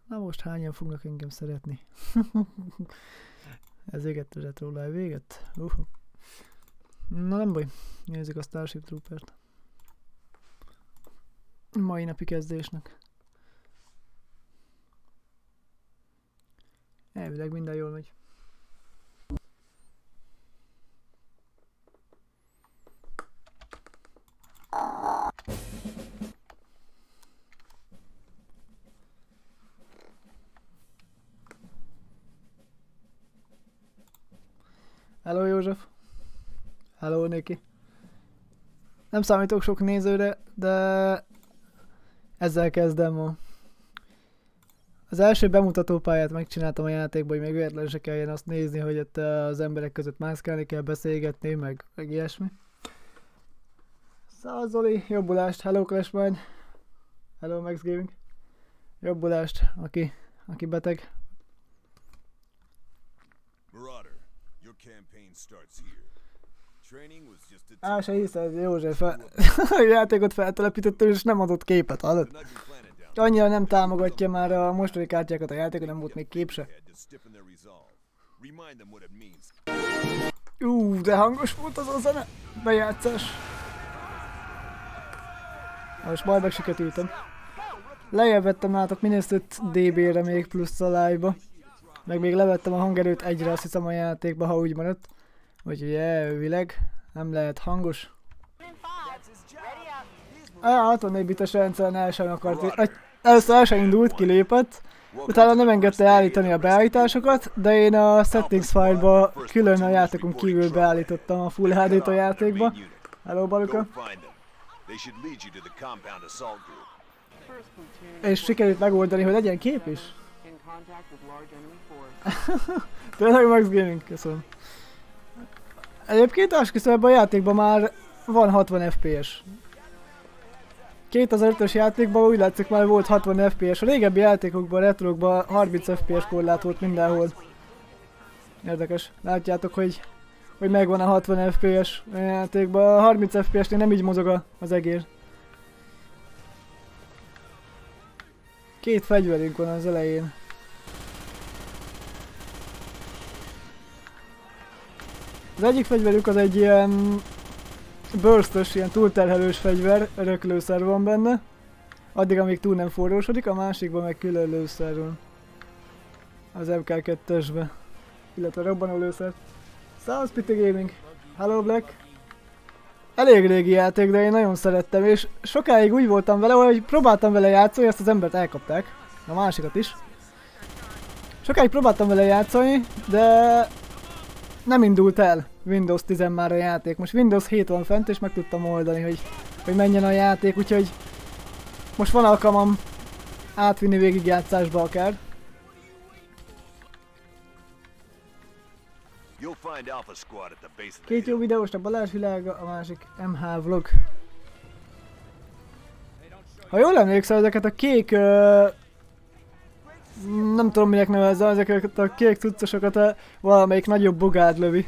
Na most hányan fognak engem szeretni? Ez véget a Retro Live véget? Na nem baj, nézzük a Starship Troopert. Mai napi kezdésnek. Elvileg minden jól megy. Hello József! Hello Niki! Nem számítok sok nézőre, de ezzel kezdem ma. Az első bemutató pályát megcsináltam a játékban, hogy még véletlenül se kelljen azt nézni, hogy ott az emberek között mászkálni kell, beszélgetni, meg ilyesmi. Szia Zoli, jobbulást! Hello Clashmind! Hello Max Gaming! Jobbulást, aki beteg. Se hiszed, József, a játékot feltelepítettem és nem adott képet, hallod? Annyira nem támogatja már a mostani kártyákat a játék, nem volt még kép se. De hangos volt az a zene, bejátszás. Most majd megsiketültem. Lejjebb vettem látok minus 5 dB-re még plusz a live-ba. Meg még levettem a hangerőt egyre, azt hiszem a játékba, ha úgy maradt. Úgyhogy elvileg nem lehet hangos. 64 bites rendszeren el sem akart. Először el sem indult, kilépett. Utána nem engedte állítani a beállításokat, de én a settings file-ba külön a játékon kívül beállítottam a Full HD-t a játékba. Hello Baluka. És sikerült megoldani, hogy legyen kép is. Tényleg Max Gaming, köszönöm. Egyébként esküszöm, ebben a játékban már van 60 FPS. 2005-ös játékban úgy látszik már volt 60 FPS. A régebbi játékokban, retrokban 30 FPS korlát volt mindenhol. Érdekes. Látjátok, hogy megvan a 60 FPS a játékban. A 30 FPS-nél nem így mozog az egér. Két fegyverünk van az elején. Az egyik fegyverük az egy ilyen burst-ös, ilyen túlterhelős fegyver, öröklőszer van benne. Addig, amíg túl nem forrósodik, a másikban meg külön lőszer van. Az MK2-esbe. Illetve robbanólőszer. Szia Spitty Gaming! Hello Black! Elég régi játék, de én nagyon szerettem, és sokáig úgy voltam vele, hogy próbáltam vele játszani, ezt az embert elkapták. A másikat is. Sokáig próbáltam vele játszani, de nem indult el Windows 10 már a játék. Most Windows 7 van fent, és meg tudtam oldani, hogy menjen a játék, úgyhogy most van alkalmam átvinni végigjátszásba akár. Két jó videós, a Balázs világa, a másik MH vlog. Ha jól emlékszel, ezeket a kék... nem tudom minek nevezze, ezeket a kék cuccosokat valamelyik nagyobb bogád lövi.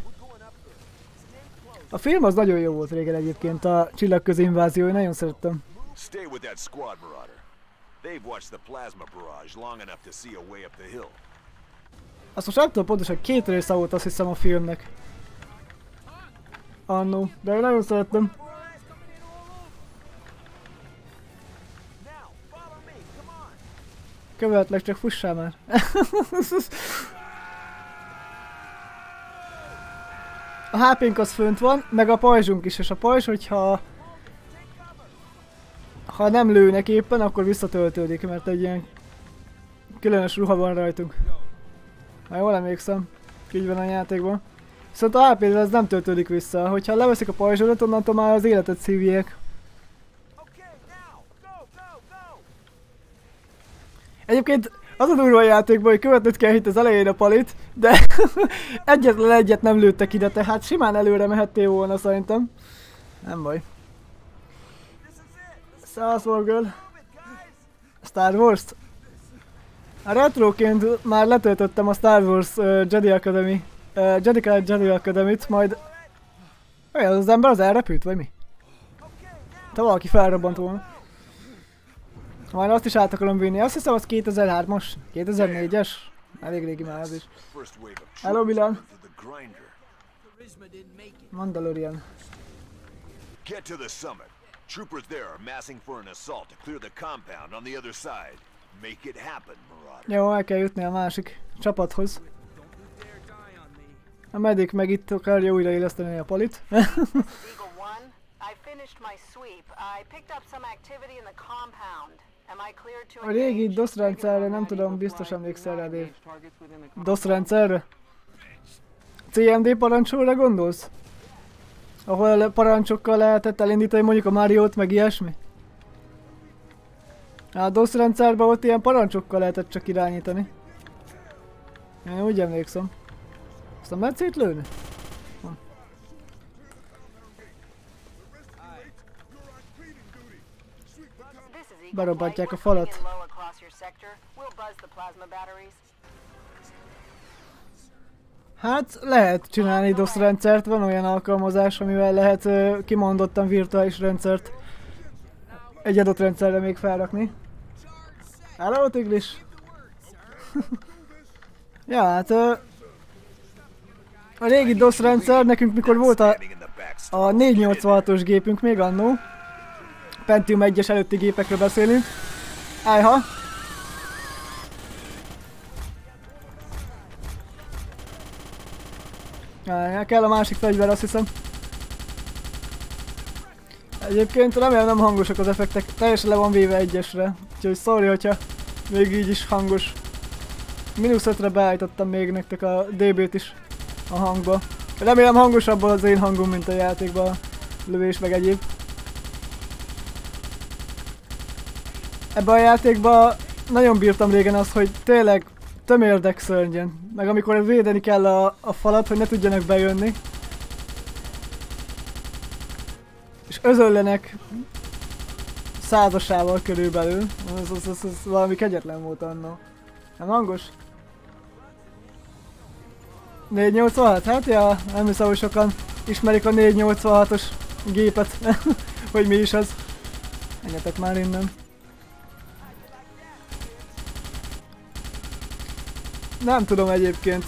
A film az nagyon jó volt régen egyébként, a Csillagközi invázió, én nagyon szerettem. Azt most nem tudom pontosan, 2 része volt azt hiszem a filmnek. Annó, de én nagyon szerettem. Követlek, csak fussál már. A HP-nk az fönt van, meg a pajzsunk is, és a pajzs, hogyha nem lőnek éppen, akkor visszatöltődik, mert egy ilyen különös ruha van rajtunk. Ha jól emlékszem, így van a játékban. Viszont a HP-re ez nem töltődik vissza, hogyha leveszik a pajzsodat, onnantól már az életet szívják. Egyébként az a durva a játékban, hogy követned kell itt az elején a palit, de egyetlen egyet nem lőttek ide, tehát simán előre mehettél volna szerintem. Nem baj. Star Wars Girl. Star Wars-t? A retroként már letöltöttem a Star Wars Jedi Academy. Jedi Academy-t, majd... Olyan az ember az elrepült, vagy mi? Te valaki felrobbant volna. Majd azt is át akarom vinni. Azt hiszem az 2003-as, 2004-es. Elég régi már az is. Hello Milan. Mandalorian. Get to the summit. Troopers there are massing for an assault to clear the compound on the other side. Make it happen, Marauder. Jó, el kell jutni a másik csapathoz. A medic meg itt akarja újraéleszteni a palit. A régi DOS rendszerre nem tudom, biztos emlékszel rá, Dave. DOS rendszerre? CMD parancsóra gondolsz? Ahol parancsokkal lehetett elindítani mondjuk a Mariót, meg ilyesmi? A DOS rendszerben ott ilyen parancsokkal lehetett csak irányítani. Én úgy emlékszem. Aztán lehet szétlőni? Berobbantják a falat. Hát lehet csinálni DOS rendszert, van olyan alkalmazás, amivel lehet kimondottan virtuális rendszert egy adott rendszerre még felrakni. Hello, Tigris! Ja, hát a régi DOS rendszer, nekünk mikor volt a 486-os gépünk még annó, Pentium 1-es előtti gépekről beszélünk. Ájha! Kell a másik fegyver, azt hiszem. Egyébként remélem nem hangosak az effektek, teljesen le van véve 1-esre. Úgyhogy sorry, hogyha még így is hangos. -5-re beállítottam még nektek a DB-t is a hangba. Remélem hangosabb az én hangom, mint a játékban, a lövés meg egyéb. Ebben a játékban nagyon bírtam régen azt, hogy tényleg tömérdek szörnyen. Meg amikor védeni kell a falat, hogy ne tudjanak bejönni. És özöllenek százasával körülbelül. Ez valami kegyetlen volt annó. Nem hangos? 486? Hát ja, nem hiszem, hogy sokan ismerik a 486-os gépet. Hogy mi is az. Menjetek már innen. Nem tudom egyébként.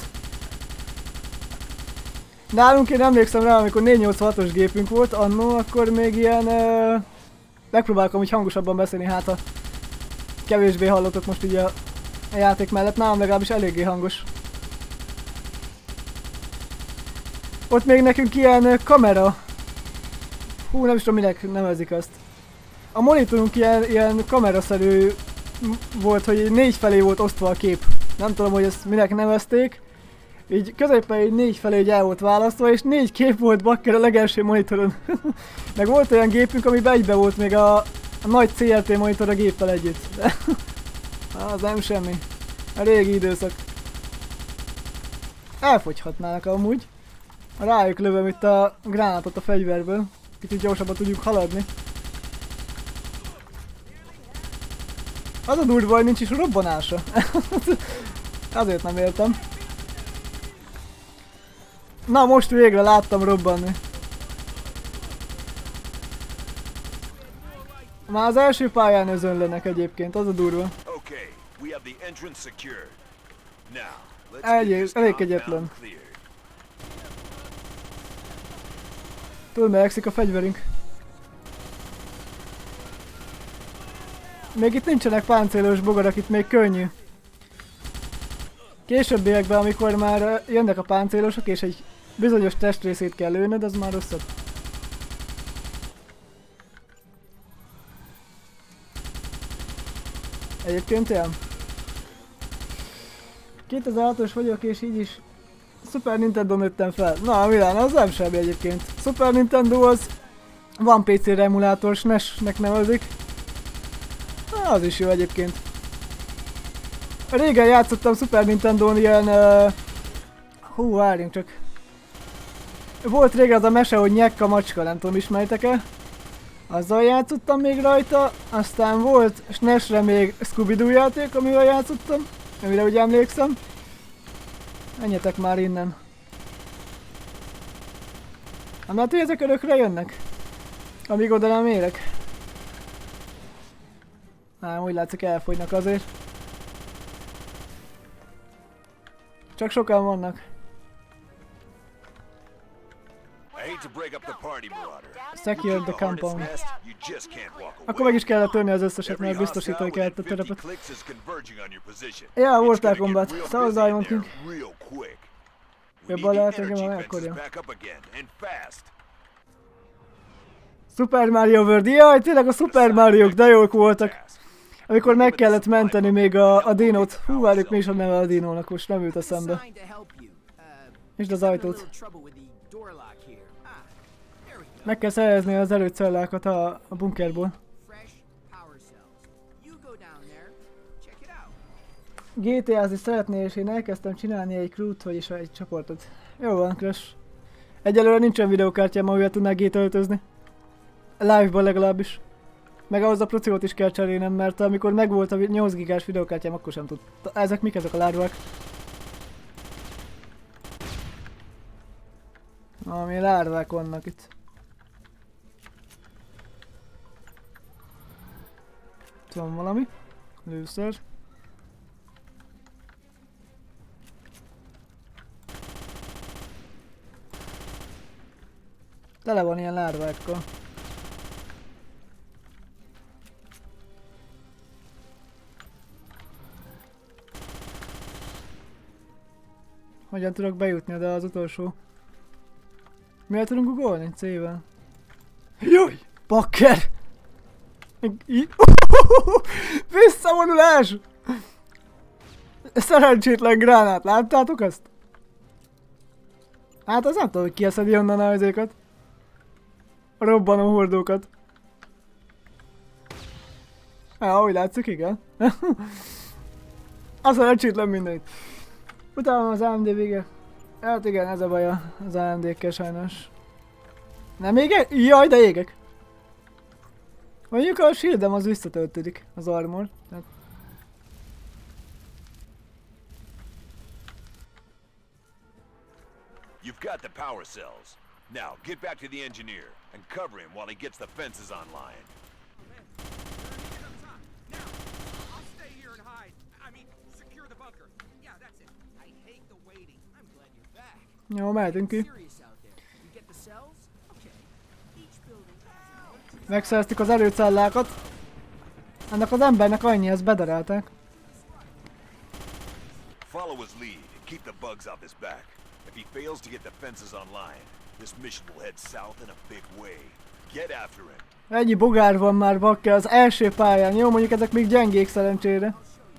Nálunk én emlékszem rá, amikor 486-os gépünk volt annó, akkor még ilyen... megpróbálok amúgy hangosabban beszélni, hát a kevésbé hallottok most így a játék mellett. Nálam legalábbis eléggé hangos. Ott még nekünk ilyen kamera. Hú, nem is tudom minek nevezik azt. A monitorunk ilyen kameraszerű volt, hogy 4 felé volt osztva a kép. Nem tudom, hogy ezt minek nevezték. Így középen így 4 felé így el volt választva, és 4 kép volt bakker a legelső monitoron. Meg volt olyan gépünk, amiben egybe volt még a nagy CRT monitor a géppel együtt. Az nem semmi. A régi időszak. Elfogyhatnának amúgy. Rájuk lövöm itt a gránátot a fegyverből. Kicsit gyorsabban tudjuk haladni. Az a durva, hogy nincs is robbanása. Azért nem értem. Na most végre láttam robbanni. Már az első pályán özönlenek egyébként, az a durva. Elég kegyetlen. Túl melegszik a fegyverünk. Még itt nincsenek páncélos bogarak, itt még könnyű. Későbbiekben, amikor már jönnek a páncélosok és egy bizonyos testrészét kell lőnöd, az már rosszabb. Egyébként ilyen. 2006-os vagyok és így is Super Nintendo nőttem fel. Na, Milán, az nem semmi egyébként. Super Nintendo az van PC-re emulátor, SNES-nek nevezik. Na, az is jó egyébként. Régen játszottam Super Nintendón ilyen... Hú, várjunk csak. Volt régen az a mese, hogy Nyekka macska, nem tudom, ismeritek-e? Azzal játszottam még rajta, aztán volt SNES-re még Scooby-Doo játék, amivel játszottam, amire úgy emlékszem. Menjetek már innen. Nem lehet, hogy ezek örökre jönnek? Amíg oda nem érek. Ám úgy látszik elfogynak azért. Csak sokan vannak. Secure the compound. Akkor meg is kellett törni az összeset, mert biztosítani kellett a terepet. Ja, Mortal Kombat. Szavaz Diamond King. Jobban lehet engem, akkor Super Mario World. Jaj, tényleg a Super Mario-k, de jók voltak. Amikor meg kellett menteni még a dinót. Hú, várjuk, mi is a neve a dinónak, most nem jut eszembe. Nyisd az ajtót. Meg kell szerezni az erőcellákat a bunkerból. GTA-zni szeretné, és én elkezdtem csinálni egy crew-t, vagyis egy csoportot. Jó van, Crash. Egyelőre nincsen videókártyám, amivel tudnál GTA-ötözni. Live-ban legalábbis. Meg ahhoz a procikot is kell cserélnem, mert amikor megvolt a 8 gigás videókártyám, akkor sem tudta. Ezek mik ezek a lárvák? Ami lárvák vannak itt. Itt van valami. Lőszer. Tele van ilyen lárvákkal. Hogyan tudok bejutni oda az utolsó? Miért tudunk ugolni? C-vel. Jaj! Bakker! Visszavonulás! Szerencsétlen gránát, láttátok ezt? Hát az nem tudom, hogy kieszedi onnan a izékat. A robbanó hordókat. Ja, úgy látszik, igen. A szerencsétlen mindenit. Utána az AMD vége. Hát igen, ez a baj az AMD-kkel sajnos. Nem égek? Jaj, de égek! Mondjuk a shieldem az visszatöltődik, az armor. Tehát... You've got the power cells. Now get back to the engineer and cover him while he gets the fences online. Jó, mehetünk ki. Megszereztük az erőcellákat. Ennek az embernek annyi, ezt bedarálták. Follow his lead and keep the bugs off his back. If he fails to get the fences online, this mission will head south in a big way. Get after him. Ennyi bogár van már, bakker, az első pályán. Jó, mondjuk ezek még gyengék szerencsére.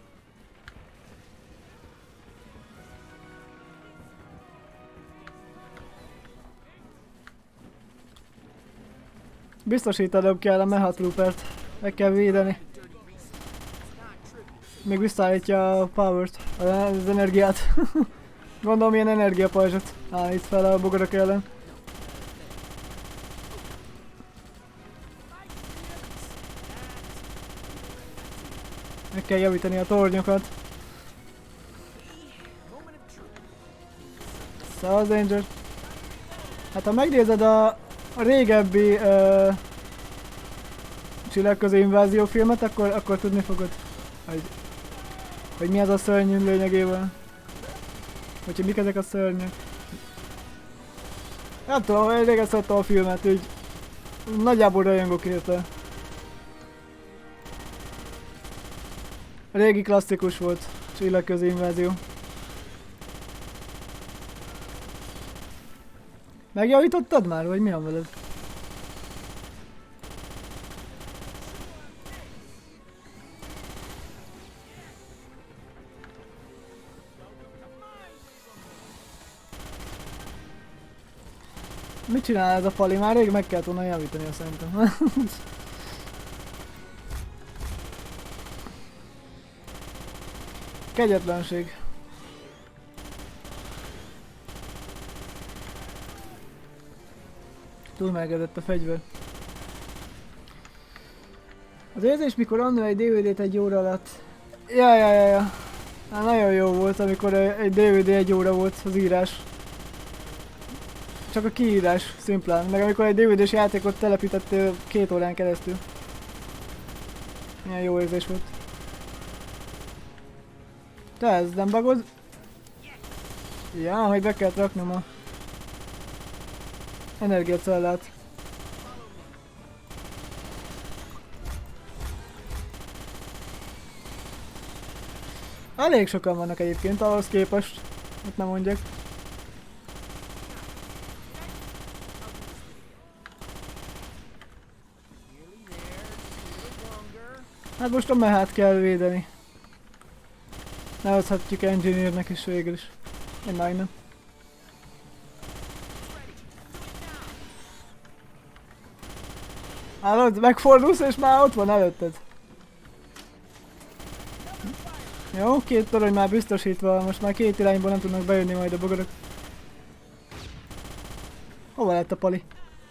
Biztosítanom kell a Mecha Troopert. Meg kell védeni. Még visszaállítja a powert, az energiát. Gondolom ilyen energiapajzsot állít fel a bogarak ellen. Meg kell javítani a tornyokat. Szóval Danger. Hát ha megnézed a régebbi Csillagközi invázió filmet, akkor tudni fogod, hogy mi az a szörny lényegében. Hogy mik ezek a szörnyek. Nem tudom, én régen szerettem a filmet, így nagyjából rajongok érte. Régi klasszikus volt, Csillagközi invázió. Megjavítottad már, vagy mi van veled? Mit csinál ez a Pali? Már rég meg kellett volna javítani, szerintem. Kegyetlenség. Túl melegedett a fegyver. Az érzés, mikor annól egy DVD-t egy óra alatt. Ja. Hát nagyon jó volt, amikor egy DVD egy óra volt az írás. Csak a kiírás szimplán, meg amikor egy DVD-s játékot telepítettél 2 órán keresztül. Milyen jó érzés volt. Te ez nem bagod? Ja, hogy be kellett raknom a energiacellát. Elég sokan vannak egyébként ahhoz képest, hát nem mondjak. Hát most a mehát kell védeni. Nevezhetjük engineernek is végül is. Én nem. Hallod, megfordulsz és már ott van előtted. Jó, 2 torony már biztosítva, most már 2 irányból nem tudnak bejönni majd a bogarak. Hova lett a pali?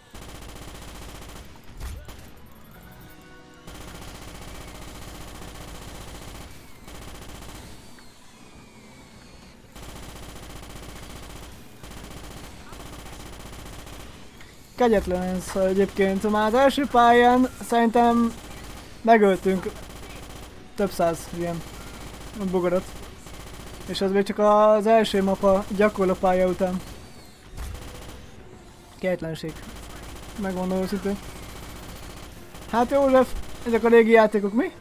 Kegyetlen ez egyébként, már az első pályán szerintem megöltünk több száz ilyen bogarat. És ez még csak az első mapa gyakorló pálya után. Kegytlenség. Megmondom őszintén. Hát József, ezek a régi játékok mi?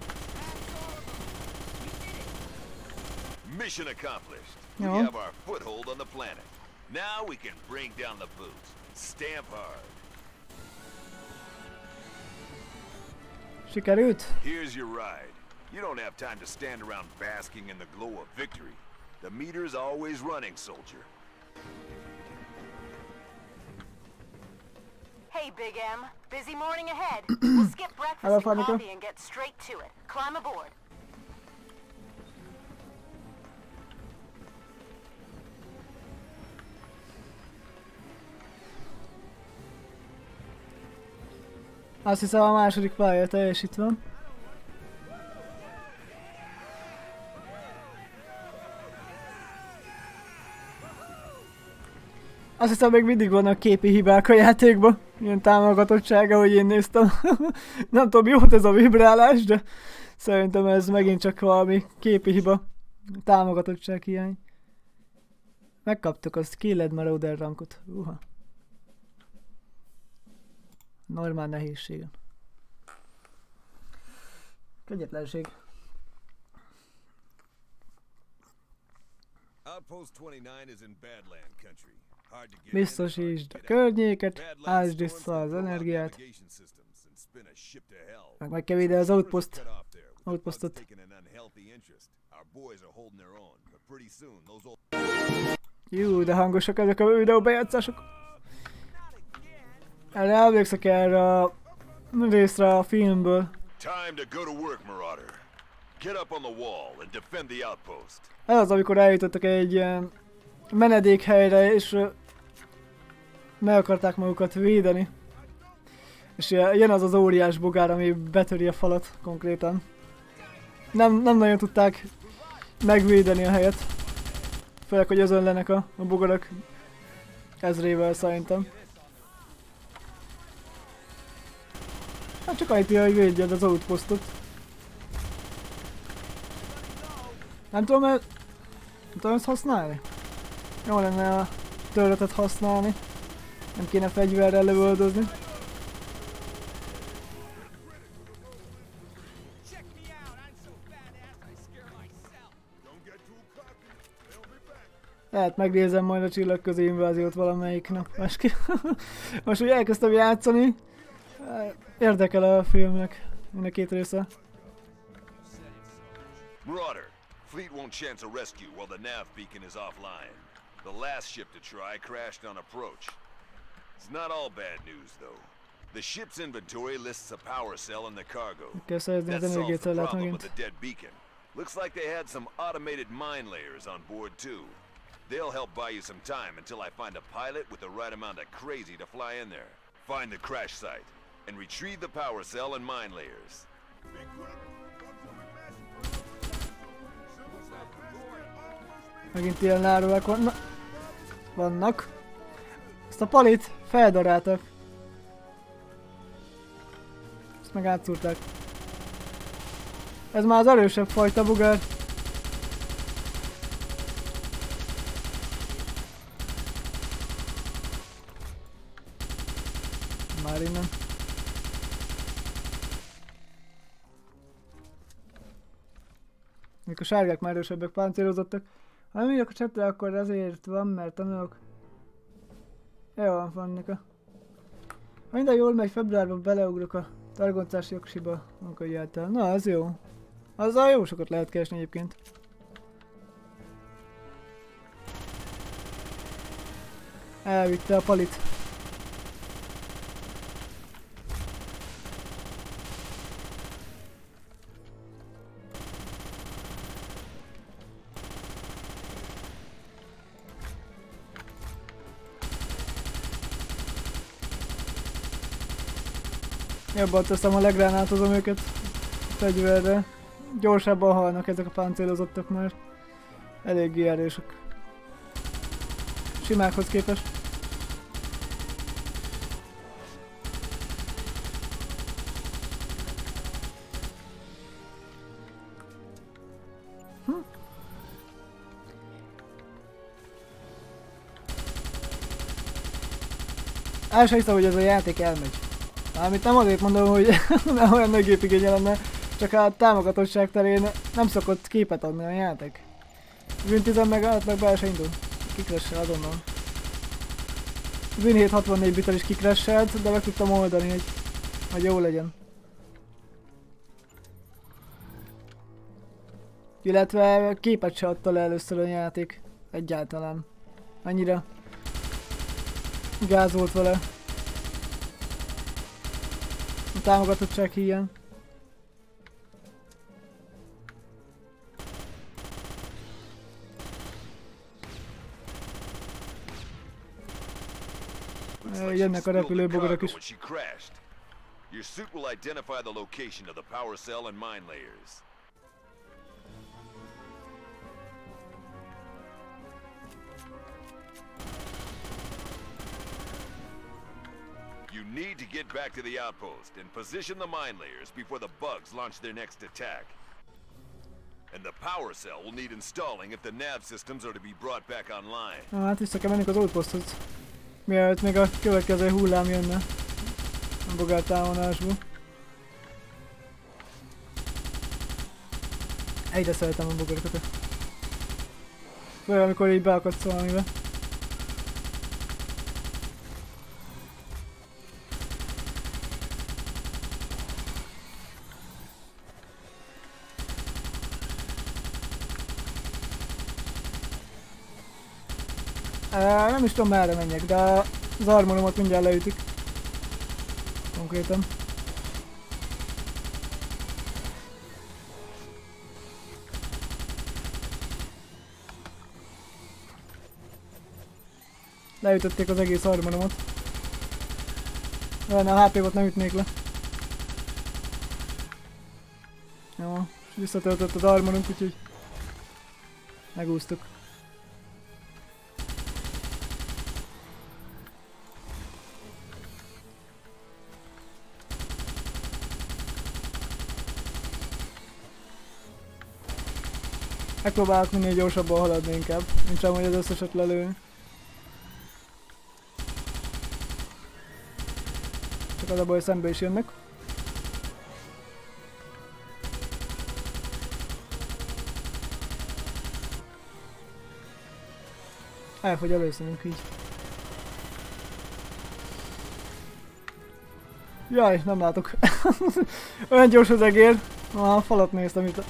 Mission accomplished. We have our foothold on the planet. Now we can bring down the boots. Stamp hard. Sikerült? Here's your ride. You don't have time to stand around basking in the glow of victory. The meter's always running, soldier. Hey, Big M. Busy morning ahead. We'll skip breakfast and coffee and get straight to it. Climb aboard. Azt hiszem a második pálya teljesítve. Azt hiszem még mindig vannak képi hibák a játékban. Ilyen támogatottsága, hogy én néztem. Nem tudom, jó ez a vibrálás, de szerintem ez megint csak valami képi hiba. Támogatottság hiány. Megkaptuk azt Killed Marauder rankot. Normál nehézségen. Kegyetlenség. Biztosítsd a környéket, állítsd vissza az energiát. Meg kell védeni az outpostot. Jú, de hangosak ezek a videóbejátszások. Erre emlékszek erre a részre a filmből. Ez az, amikor eljutottak egy ilyen menedékhelyre, és meg akarták magukat védeni. És jön az az óriás bogár, ami betöri a falat konkrétan. Nem nagyon tudták megvédeni a helyet. Főleg, hogy özönlenek a bogarak ezrével szerintem. Hát csak annyit, hogy védjed az outpostot. Nem tudom ezt használni? Jó lenne a törletet használni. Nem kéne fegyverrel lövöldözni. Lehet megnézem majd a Csillagközi inváziót valamelyik nap. Most hogy elkezdtem játszani, érdekel a filmnek mind a 2 része. Marauder, fleet won't chance a rescue while the nav beacon is offline. The last ship to try crashed on approach. It's not all bad news though. The ship's inventory lists a power cell in the cargo. That solves the problem with the dead beacon. Looks like they had some automated mine layers on board too. They'll help buy you some time until I find a pilot with the right amount of crazy to fly in there. Find the crash site and retrieve the power cell and mine layers. Megint ilyen lárvák vannak. Ezt a palit feldaráltak. Ezt meg átszúrták. Ez már az erősebb fajta bugár. Már innen. Mikor a sárgák már erősebbek páncélozottak. Ha nem írok a csetre, akkor azért van, mert tanulok. Jó, vannak a... Ha minden jól megy, februárban beleugrok a targoncás jogsiba, amikor jöttem. Na, ez jó. Azzal jó sokat lehet keresni egyébként. Elvitte a palit. Jobban teszem, ha legránátozom őket fegyverre. Gyorsabban halnak ezek a páncélozottak már. Eléggé erősek. Simákhoz képest. El sem hiszem, hogy ez a játék elmegy. Mármint nem azért mondom, hogy nem olyan nagy gépigénye lenne, csak a támogatottság terén nem szokott képet adni a játék. Win 10 meg átlag el se indul. Kikressel azonnal. Win 764 bittel is kikresselt, de meg tudtam oldani, hogy jó legyen. Illetve képet se adta le először a játék. Egyáltalán. Annyira gázolt vele. A támogatottság hiány. Jönnek a repülőbogarak is. Your suit will identify the location of the power cell and mine layers. You need to get back to the outpost and position the mine layers before the bugs launch their next attack. And the power cell will need installing if the nav systems are to be brought back online. Hát vissza kell mennünk az outposthoz. Mielőtt még a következő hullám jönne. A bogár támadásból. Egyre szeretem a bogarokat. Olyan, amikor így beakadsz valamibe. Nem is tudom merre menjek, de az armoromat mindjárt leütik. Konkrétan. Leütötték az egész armoromat. Olyan a HP-ot nem ütnék le. Jó, és visszatöltött az armorunk, úgyhogy megúsztuk. Megpróbálok minél gyorsabban haladni inkább, mint sem, hogy az összeset lelőni. Csak az a baj, szembe is jönnek. Elfogy előszörünk így. Jaj, nem látok. Olyan gyors az egér. A falat néztem itt.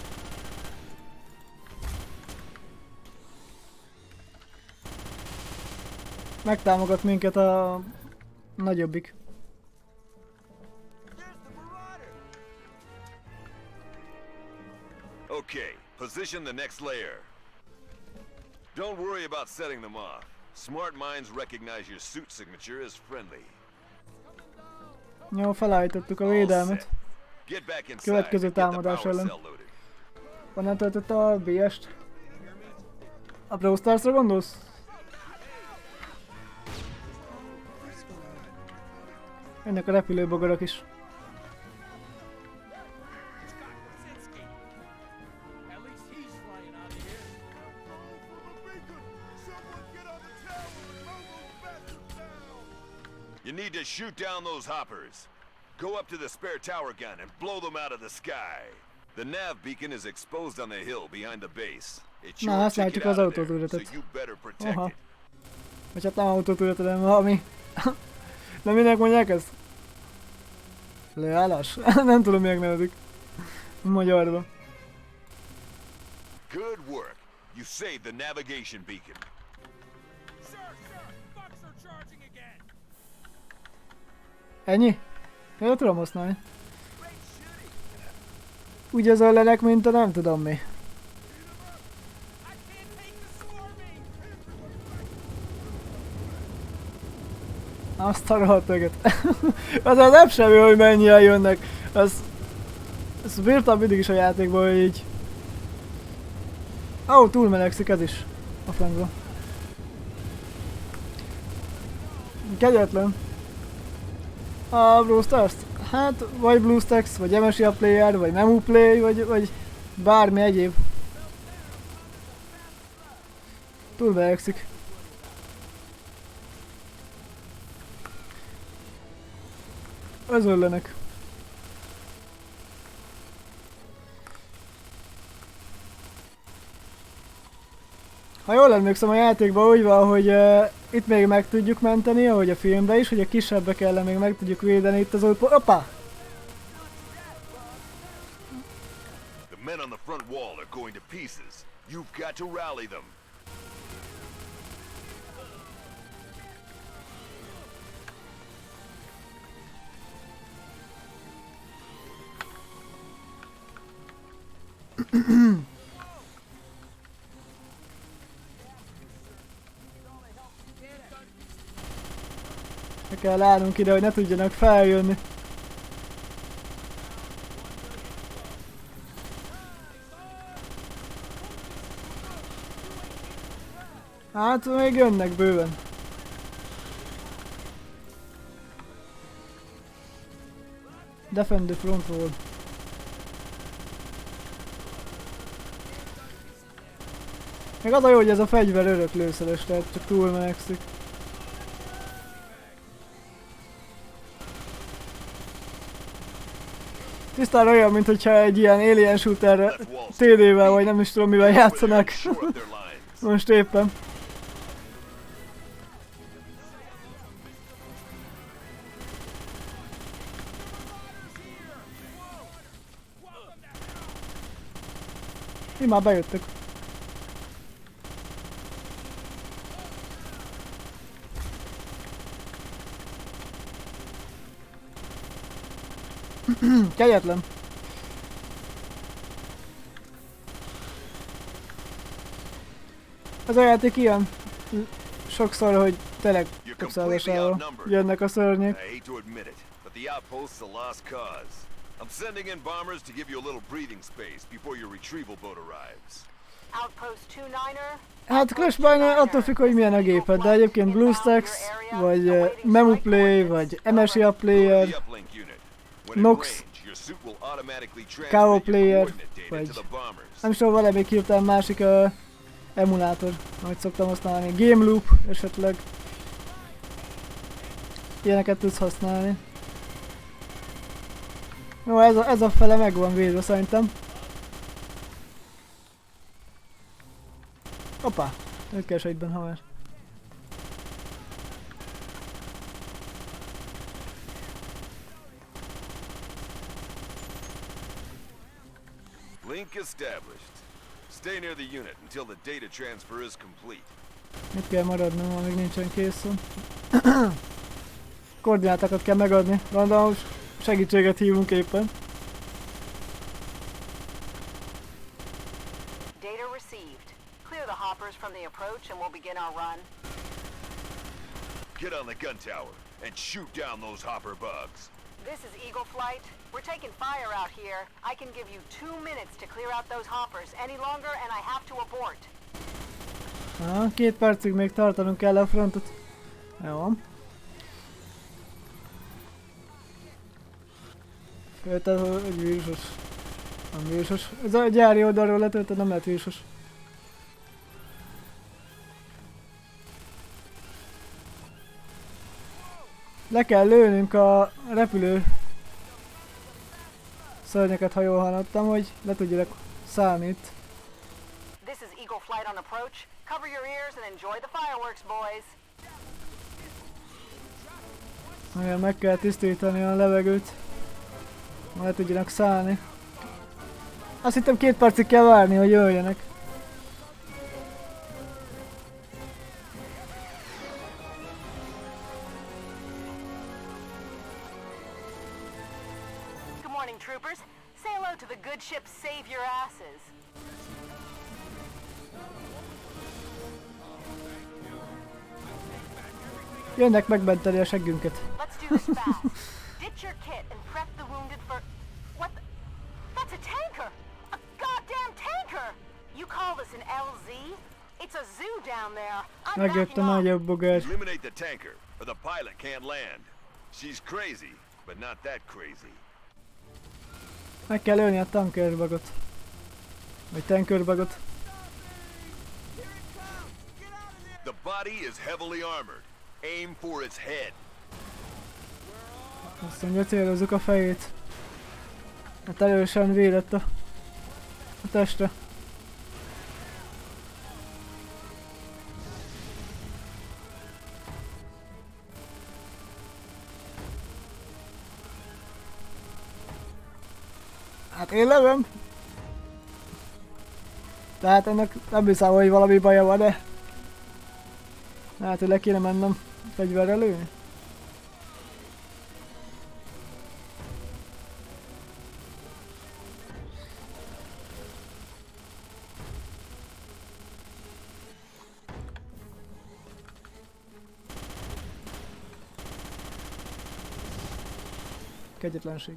Megtámogat minket a nagyobbik. Okay, position the next layer. Don't worry about setting them off. Smart minds recognize your suit signature as friendly. Jó, felállítottuk a védelmet. Következő támadás ellen. Honnan töltötte a BS-t? A Brawl Stars-ra gondolsz? Jönnek a repülőbogarak is. You need to shoot down those hoppers. Go up to the spare tower gun and blow them out of the sky. The nav beacon is exposed on the hill behind the base. It's your ticket out of there, so you better protect it. Vagy hát nem autótúrát, hanem valami... Nem minek mondják ezt? Leállás? Nem tudom, minek nevezik. Magyarban. Good work. You saved the navigation beacon. Ennyi? Én tudom használni. Úgy az ellenek, mint a nem tudom mi. Azt a rohadt öget. Az nem semmi, hogy mennyien jönnek. Ezt bírtam mindig is a játékban, hogy így... Ó, túlmelegszik ez is. A francba. Kegyetlen. A BlueStars-t? Hát, vagy BlueStacks, vagy MSI Player, vagy Memu Play, vagy bármi egyéb. Túlmelegszik. Özöllenek. Ha jól emlékszem, a játékban úgy van, hogy itt még meg tudjuk menteni, ahogy a filmben is, hogy a kisebbek ellen még meg tudjuk védeni itt az Oppá! The men on the front wall are going to pieces. You've got to rally them. Meg kell állnunk ide, hogy ne tudjanak feljönni. Hát még jönnek bőven. Defend the front wall. Meg az a jó, hogy ez a fegyver öröklőszeres, tehát csak túlmelegszik. Tisztán olyan, mint hogyha egy ilyen alien shooter TD-vel, vagy nem is tudom mivel játszanak. Most éppen. Mi már bejöttek. Kegyetlen. Ez a játék ilyen sokszor, hogy tényleg több százasával jönnek a szörnyek. I'm sending in bombers to give you a little breathing space before your retrieval boat arrives. Outpost 29er. Hát Clashban attól függ, hogy milyen a géped, de egyébként BlueStacks, vagy Memu Play, vagy MSI Player, Nox, KO Player, vagy nem is tudom, valami hirtelen másik emulátor, amit szoktam használni, Game Loop esetleg. Ilyeneket tudsz használni. Jó, ez a fele meg van védve szerintem. Hoppá, őt kell egyben haver. Link established. Stay near the unit until the data transfer is complete. Mit kell maradnom, amíg nincsen készen. Koordinátákat kell megadni, random segítséget hívunk éppen. Data received. Clear the hoppers from the approach and we'll begin our run. Get on the gun tower and shoot down those hopper bugs. This is Eagle Flight. We're taking fire out here. I can give you 2 minutes to clear out those hoppers. Any longer and I have to abort. 2 percig még tartanunk kell a frontot. Jó. Föltett, hogy vírusos. Nem vírusos. Ez a gyári oldalról letöltött, nem lehet vírusos. Le kell lőnünk a repülő szörnyeket, ha jól hallottam, hogy le tudjanak szállni itt. This is Eagle Flight on approach. Cover your ears and enjoy the fireworks, boys. Nagyon meg kell tisztítani a levegőt, ha le tudjanak szállni. Azt hittem 2 percig kell várni, hogy jöjjenek. Good morning, troopers. Say hello to the good ship Save Your Asses. Jönnek megmenteni a seggünket. Let's do this fast. Ditch your kit and prep the wounded for... What the... That's a tanker! A goddamn tanker! You call this an LZ? It's a zoo down there. I'm Megjött backing a off. nagyobb bogár. Eliminate the tanker, or the pilot can't land. She's crazy, but not that crazy. Meg kell ölni a tankerbagot. Vagy tankerbagot. The body is heavily armored. Aim for its head. Azt mondja, célozzuk a fejét. Hát erősen védett a testre. Hát én lövöm. Tehát ennek nem hiszem, hogy valami baja van, de... Hát, hogy le kéne mennem fegyverrel lőni. Kegyetlenség.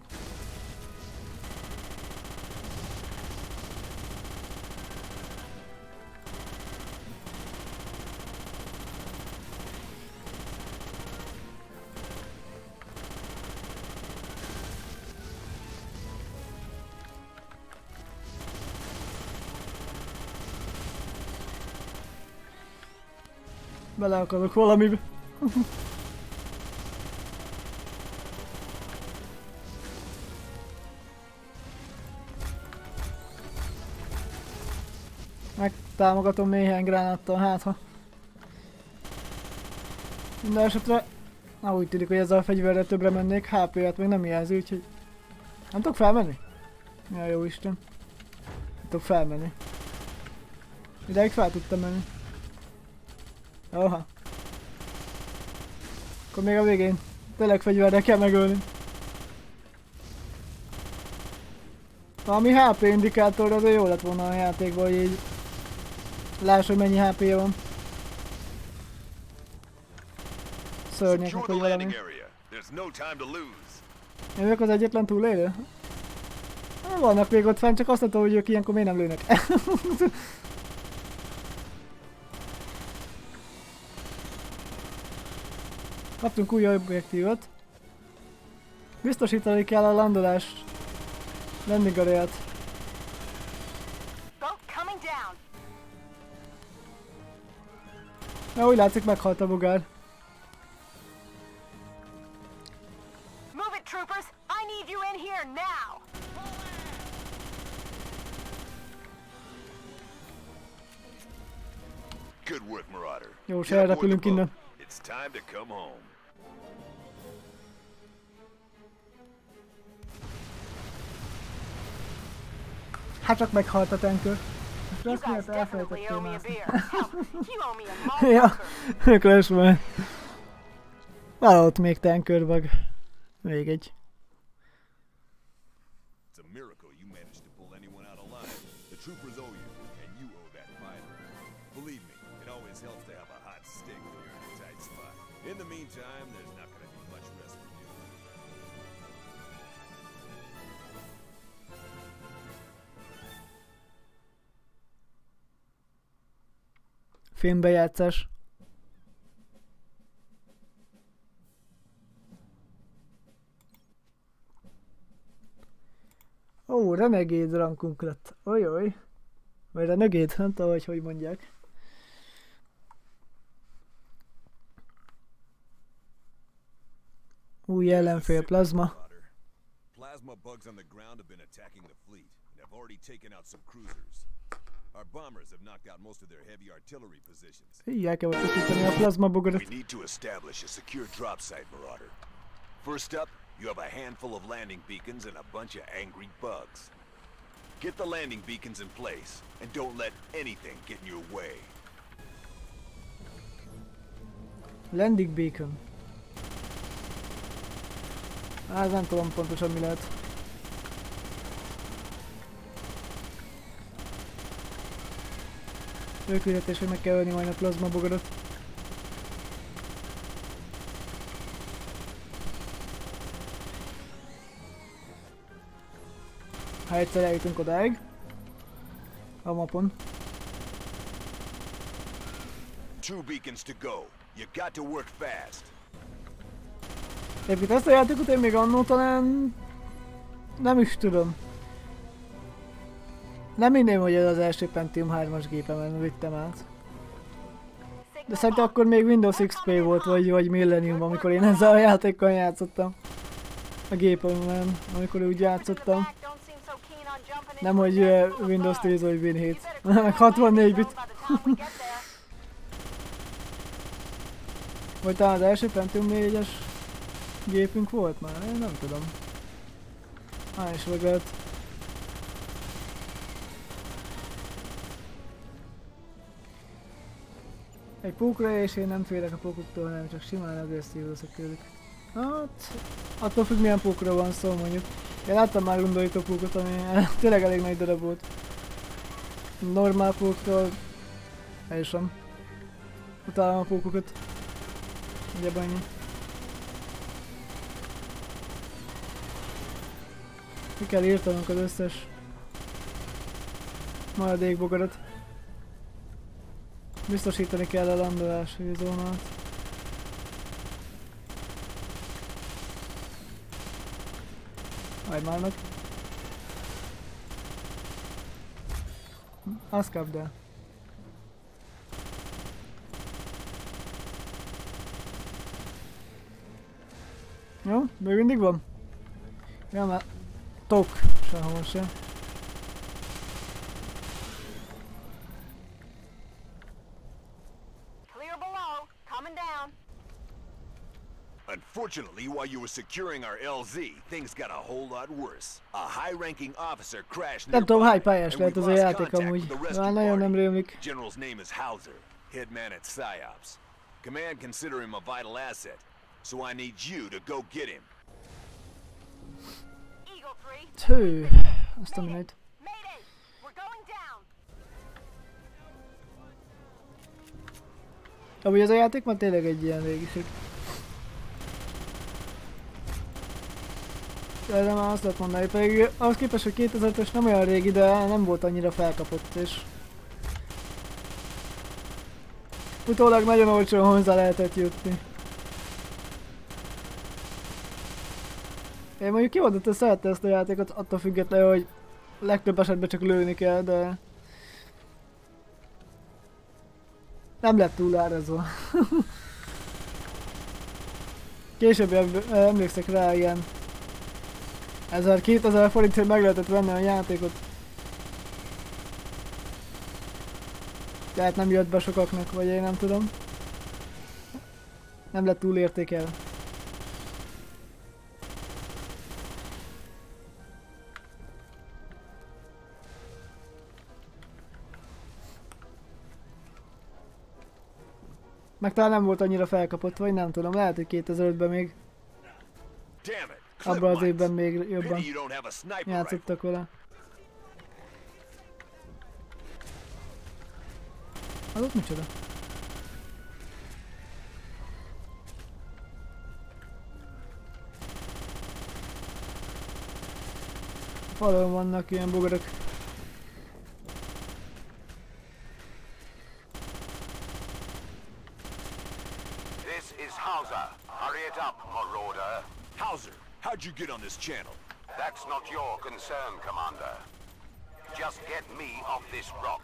Bele akarok valamibe. Megtámogatom néhány gránáttal, hát ha. Minden esetre... úgy tűnik, hogy ezzel a fegyverrel többre mennék, HP-et még nem jelzi, úgyhogy... Nem tudok felmenni? Ja, jó Isten. Nem tudok felmenni. Ideig fel tudtam menni. Aha. Akkor még a végén tényleg fegyverrel kell megölni. Valami HP indikátor azért jó lett volna a játékban, hogy így láss, hogy mennyi HP-je van. Szörnyeknek, hogy valami. Én vagyok az egyetlen túlélő? Vannak még ott fenn, csak azt nem tudom, hogy ők ilyenkor miért nem lőnek. Kaptunk új objektívot. Biztosítani kell a landolás landing areát. Na, úgy látszik, meghalt a bogár. Move it, troopers! I need you in here now! Good work, Marauder. Jó, se elrepülünk innen. It's time to come home. Hát csak meghalt a tanker. You Azt guys miért definitely elfelejtettél owe me a mászni? beer. Hell, you owe me a Ja, motherfucker. Clash man. Valahogy még tankerbag. Még egy. It's a miracle you managed to pull anyone out alive. The troopers owe you, and you owe that fighter. Believe me, it always helps to have a hot stick when you're in a tight spot. In the meantime, there's not going to be much rest for you. Filmbejátszás. Ó, renegade rankunk lett. Ojoj. Vagy renegade, nem tudom, hogy mondják. Új ellenfél, plazma. Plasma bugs on the ground have been attacking the fleet and have already taken out some cruisers. Our bombers have knocked out most of their heavy artillery positions. Így el kell utasítani a plazma bogarat. We need to establish a secure drop site, Marauder. First up, you have a handful of landing beacons and a bunch of angry bugs. Get the landing beacons in place, and don't let anything get in your way. Landing beacon. Hát nem tudom pontosan mi lehet. Őküldetés, hogy meg kell ölni majd a plazma bogarat. Ha egyszer eljutunk odáig. A mapon. 2 beacons to go. You got to work fast. Egyébként ezt a játékot én még annó talán... Nem is tudom. Nem hinném, hogy ez az első Pentium 3-as gépemen vittem át. De szerintem akkor még Windows XP volt, vagy Millennium, amikor én ezzel a játékkal játszottam. A gépemen, amikor úgy játszottam. Nem, hogy Windows 10 vagy Win 7. Meg 64 bit. Vagy talán az első Pentium 4-es gépünk volt már? Én nem tudom. Is meg lehet. Egy pókra, és én nem félek a pókoktól, hanem csak simán agresszív leszek tőlük. Hát, attól függ milyen pókra van szó mondjuk. Én láttam már undorító pókot, ami tényleg elég nagy darab volt. Normál póktól... El sem. Utálom a pókokat. Ugye annyi. Mi kell írtanunk az összes maradék bogarat. Biztosítani kell a landolási zónát. Majd már meg. Azt kapd el. Jó, még mindig van? Ja, már tok sehol sem. Unfortunately, while you were securing our LZ, things got a whole lot worse. A high-ranking officer crashed Nem tudom, hány nearby, pályás and lehet we az a lost játék contact amúgy. with the Már rescue nagyon nem party. rémlik. General's name is Hauser, headman at PSYOPs. Command consider him a vital asset, so I need you to go get him. Hű, azt a minőt. Amúgy ez a játék már tényleg egy ilyen régiség. De már azt lehet mondani, pedig ahhoz képest, hogy 2005-ös nem olyan régi, de nem volt annyira felkapott, és... Utólag nagyon olcsón hozzá lehetett jutni. Én mondjuk kimondottan szerettem ezt a játékot, attól függetlenül, hogy legtöbb esetben csak lőni kell, de... Nem lett túl árazva. Később emlékszek rá, ilyen 1000-2000 forintért meg lehetett venni a játékot. Tehát nem jött be sokaknak, vagy én nem tudom. Nem lett túl értékelve. Meg talán nem volt annyira felkapott, vagy nem tudom, lehet, hogy 2005-ben még abban az évben még jobban játszottak vele. Az ott micsoda? Falon vannak ilyen bogarak. Hauser, how'd you get on this channel? That's not your concern, Commander. Just get me off this rock.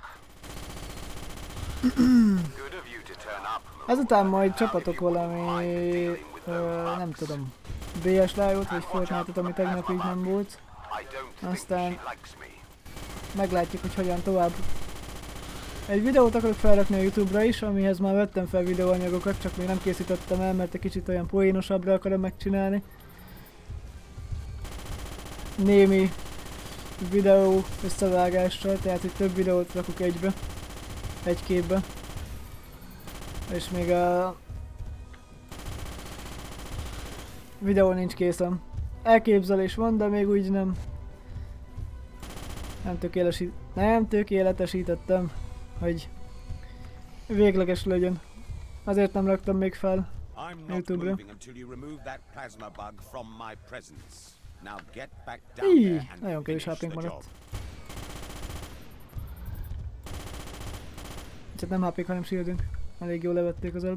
Ezután majd csapatok valami... nem tudom. BS Live-ot vagy Fortnite-ot, ami tegnap így nem volt. I don't think Aztán she likes me. meglátjuk, hogy hogyan tovább. Egy videót akarok felrakni a YouTube-ra is, amihez már vettem fel videóanyagokat, csak még nem készítettem el, mert egy kicsit olyan poénosabbra akarom megcsinálni. Némi videó összevágással, tehát hogy több videót rakok egybe, egy képbe. És még a videó nincs készen. Elképzelés van, de még úgy nem tökéletesítettem, hogy végleges legyen. Azért nem raktam még fel YouTube-ra. Nagyon kevés HP-nk maradt. Csak nem HP-k, hanem shieldünk. Elég jól levették az előbb.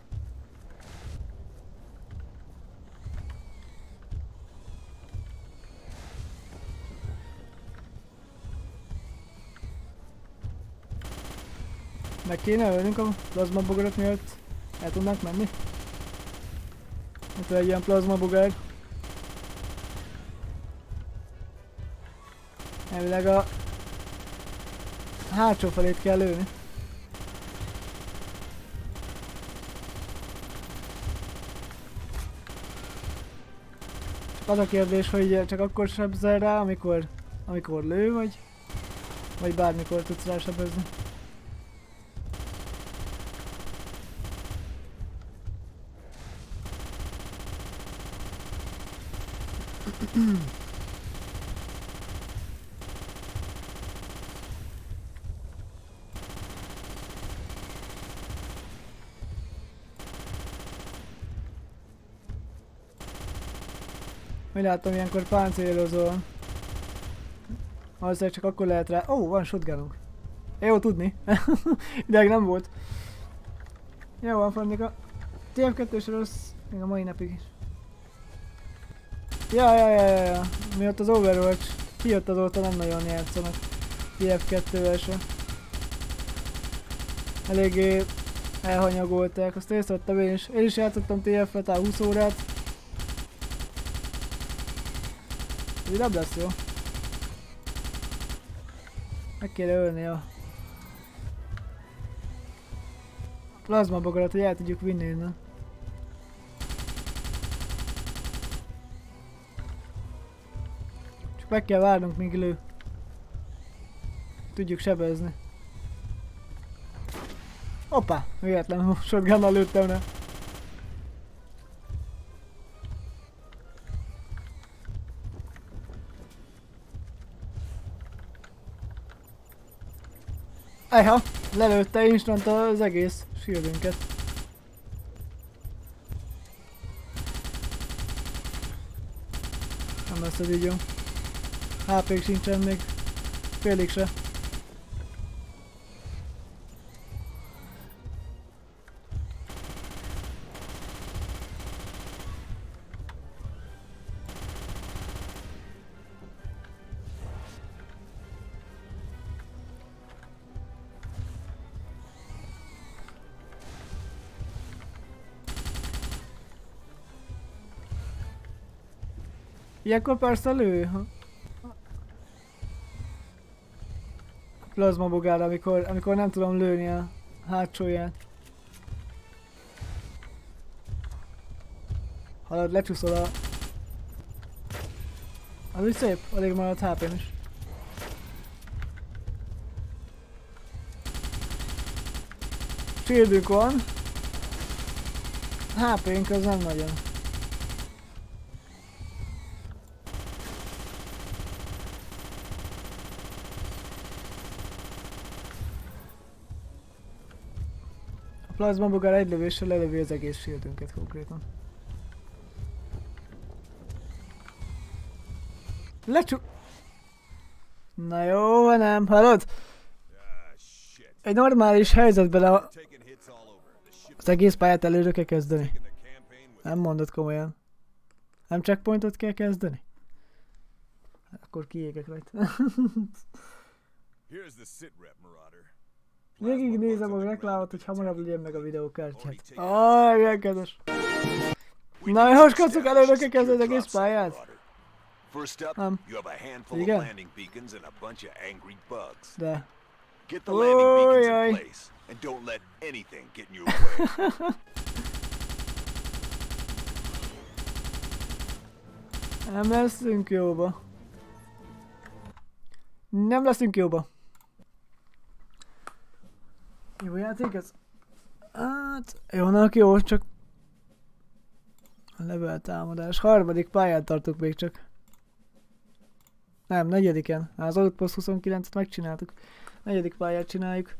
Meg kéne ölnünk a plazmabogarat miatt el tudnánk menni. Itt egy ilyen plazmabogár. Elvileg a hátsó felét kell lőni. Csak az a kérdés, hogy csak akkor sebzel rá, amikor lő, vagy bármikor tudsz rá sebezni. Mi látom, ilyenkor páncélozol. Valószínűleg csak akkor lehet rá. Ó, van shotgununk. Jó tudni. Ideig nem volt. Jó van, Fannika. TF2-s rossz, még a mai napig is. Ja. Miatt az Overwatch kijött, azóta nem nagyon játszanak TF2-vel se. Eléggé elhanyagolták, azt észrevettem én is. Én is játszottam TF-et, 20 órát. Ez így nem lesz jó. Meg kéne ölni a plazmabogarat, hogy el tudjuk vinni innen. Csak meg kell várnunk, míg lő. Tudjuk sebezni. Hoppá! Véletlenül shotgunnal lőttem rá. Ejha! Lelőtte instant az egész shieldünket. Nem lesz ez így jó. HP-k sincsen még. Félig se. Ilyenkor persze lő. Plazmabogár, amikor nem tudom lőni a hátsóját. Halad, lecsúszol a... Az úgy szép, alig maradt HP-n is. Shieldünk van. HP-nk az nem nagyon. A plazmabogár egy lövéssel lelövi az egész shieldünket konkrétan. Na jó, nem, hallod? Egy normális helyzetben az egész pályát előre kell kezdeni. Nem mondod komolyan. Nem checkpointot kell kezdeni? Akkor kiégek rajta. Végig nézem a reklámot, hogy hamarabb legyen meg a videókártyát. Milyen kedves. We Na, need to most kezdjük establish a előre kezdeni secure az egész drop site, pályát. Marauder. First up, you have a handful of igen. landing beacons and a bunch of angry bugs. De. Get the landing beacons Ojjaj. in place, and don't let anything get in your way. Nem leszünk jóba. Nem leszünk jóba. Jó játék ez? Hát, jónak jó, csak a level támadás. Harmadik pályán tartok még csak. Nem, negyediken. Az Outpost 29-et megcsináltuk. Negyedik pályát csináljuk.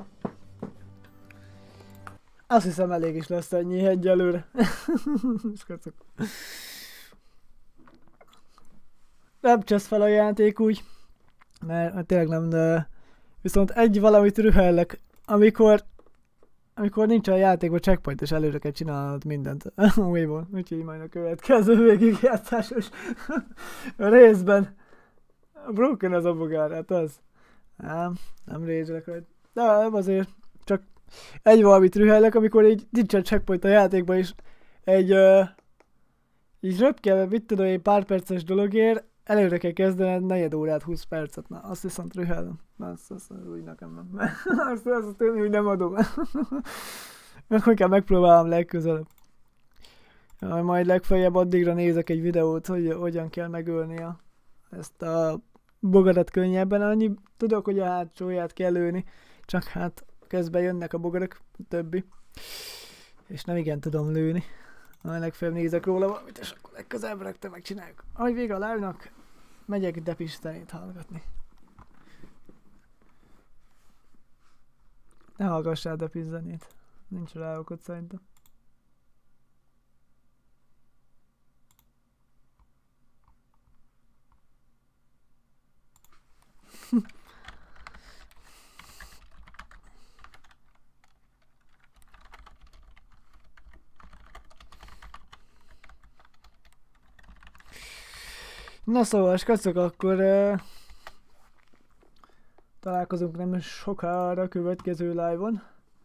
Azt hiszem elég is lesz ennyi egyelőre. Nem csesz fel a játék úgy. Mert tényleg nem, de viszont egy valamit rühellek, amikor nincs a játékban checkpoint, és előre kell csinálnod mindent újból. Úgyhogy majd a következő végigjátszásos részben. Broken az a bogár, hát az. Nem rage-lek rajta. De nem azért, csak egy valamit rühellek, amikor így nincsen checkpoint a játékban, és így röpkelve, mit tudom én, pár perces dologért, előre kell kezdened 4 órát, 20 percet. Na, azt viszont rühellem. Azt úgy nekem nem. azt én úgy nem adom. Mert inkább megpróbálom legközelebb. Majd legfeljebb addigra nézek egy videót, hogy hogyan kell megölni ezt a bogarat könnyebben. Annyi tudok, hogy a hátsóját kell lőni, csak hát közben jönnek a bogarak, a többi. És nem igen tudom lőni. Majd legfeljebb nézek róla valamit, és akkor legközelebb rögtön megcsináljuk. Ahogy vége a live-nak, megyek Depistenét hallgatni. Ne hallgassál Depis zenét. Nincs rá okot szerintem. Na szóval, skacok, akkor találkozunk nem sokára a következő live-on.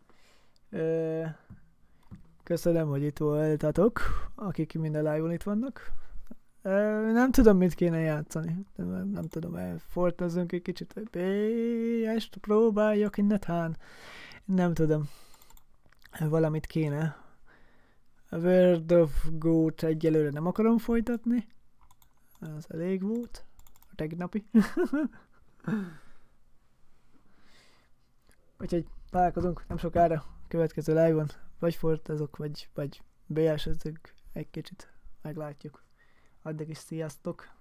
Köszönöm, hogy itt voltatok, akik minden live-on itt vannak. Nem tudom, mit kéne játszani. Nem tudom, fortozzunk egy kicsit, vagy BS-t próbáljak innetán. Nem tudom. Valamit kéne. A World of Goat egyelőre nem akarom folytatni. Ez elég volt. A tegnapi. Úgyhogy találkozunk nem sokára a következő live-on. Vagy fortazok, vagy BS-ezünk egy kicsit. Meglátjuk. Addig is sziasztok!